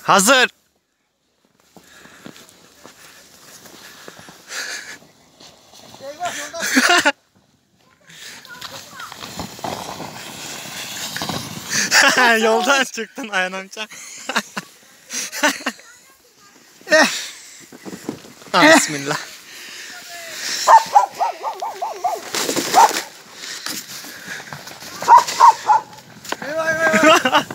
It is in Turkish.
Hazır. Yoldan çıktın Ayhan amca. Bismillah. Eyvah eyvah eyvah.